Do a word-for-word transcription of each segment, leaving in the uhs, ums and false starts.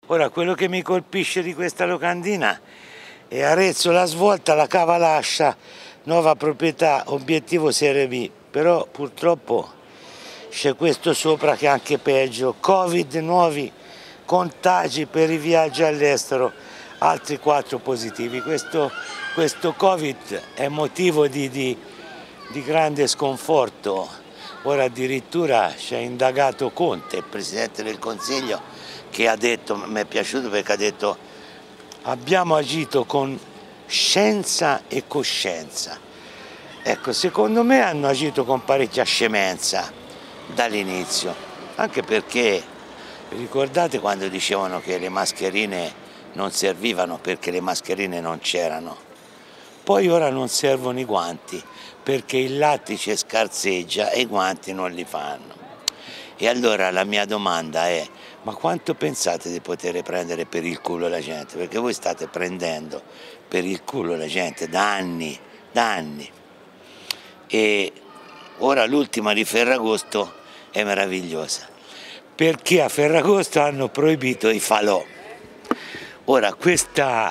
Ora, quello che mi colpisce di questa locandina è Arezzo la svolta, la cava lascia, nuova proprietà, obiettivo Serie B, però purtroppo c'è questo sopra che è anche peggio, Covid, nuovi contagi per i viaggi all'estero, altri quattro positivi. Questo, questo Covid è motivo di, di, di grande sconforto. Ora addirittura ci ha indagato Conte, il Presidente del Consiglio, che ha detto, mi è piaciuto perché ha detto abbiamo agito con scienza e coscienza. Ecco, secondo me hanno agito con parecchia scemenza dall'inizio, anche perché ricordate quando dicevano che le mascherine non servivano perché le mascherine non c'erano, poi ora non servono i guanti perché il lattice scarseggia e i guanti non li fanno. E allora la mia domanda è: ma quanto pensate di poter prendere per il culo la gente? Perché voi state prendendo per il culo la gente da anni, da anni. E ora l'ultima di Ferragosto è meravigliosa, perché a Ferragosto hanno proibito i falò. Ora questa,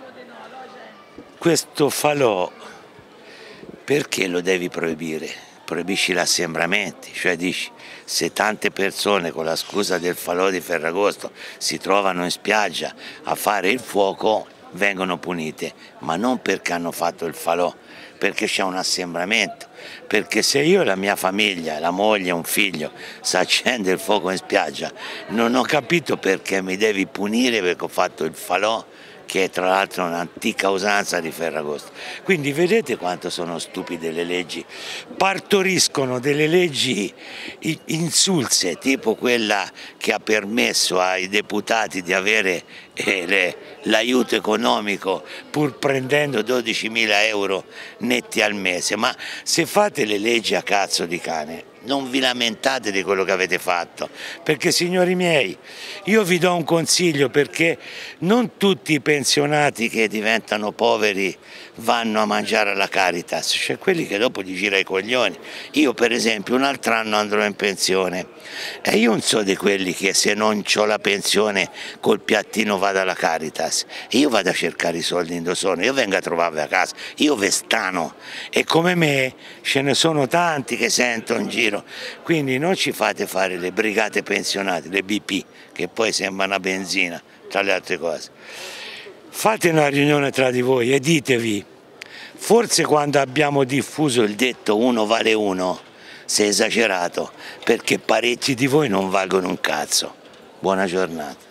questo falò, perché lo devi proibire? Proibisci gli assembramenti, cioè dici se tante persone con la scusa del falò di Ferragosto si trovano in spiaggia a fare il fuoco vengono punite, ma non perché hanno fatto il falò, perché c'è un assembramento, perché se io e la mia famiglia, la moglie e un figlio si accende il fuoco in spiaggia, non ho capito perché mi devi punire perché ho fatto il falò, che è tra l'altro un'antica usanza di Ferragosto. Quindi vedete quanto sono stupide le leggi, partoriscono delle leggi insulse, tipo quella che ha permesso ai deputati di avere eh, l'aiuto economico pur prendendo dodicimila euro netti al mese, ma se fate le leggi a cazzo di cane non vi lamentate di quello che avete fatto, perché signori miei, io vi do un consiglio, perché non tutti i pensionati che diventano poveri vanno a mangiare alla Caritas, c'è quelli che dopo gli gira i coglioni. Io per esempio un altro anno andrò in pensione e io non so di quelli che se non ho la pensione col piattino vado alla Caritas, io vado a cercare i soldi in sono, io vengo a trovarvi a casa, io vestano, e come me ce ne sono tanti che sento in giro. Quindi non ci fate fare le brigate pensionati, le B P, che poi sembra una benzina, tra le altre cose. Fate una riunione tra di voi e ditevi, forse quando abbiamo diffuso il detto uno vale uno, si è esagerato, perché parecchi di voi non valgono un cazzo. Buona giornata.